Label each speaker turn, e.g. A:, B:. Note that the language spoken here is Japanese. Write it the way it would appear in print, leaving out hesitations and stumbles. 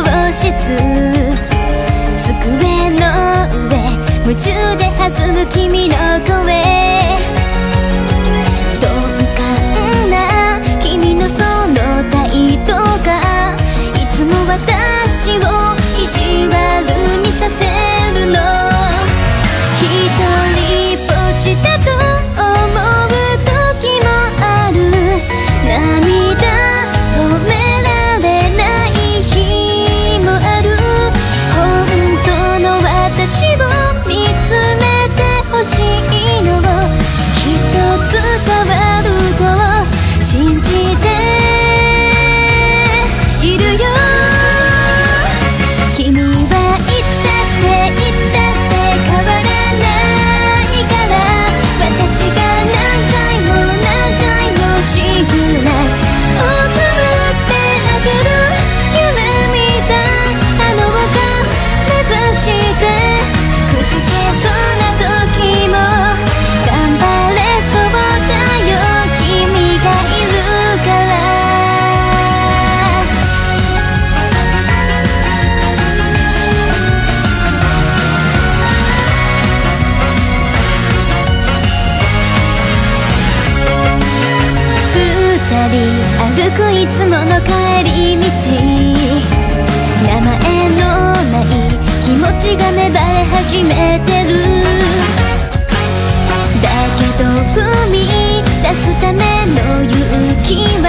A: 室、机の上夢中で弾む君の声、鈍感な君のその態度がいつも私を意地悪にさせるの。一人ぼっちだと思う時もある。涙止められない日もある。本当の私を見つめてほしいのをきっと伝わると信じているよ。君はいつだっていつだって変わらないから、私が何回も何回もシグナル送ってあげる。夢見たあの丘目指してくじけそうな時も頑張れそうだよ、君がいるから。二人歩くいつもの帰り道、名前のない気持ちが芽生え始めてる。だけど踏み出すための勇気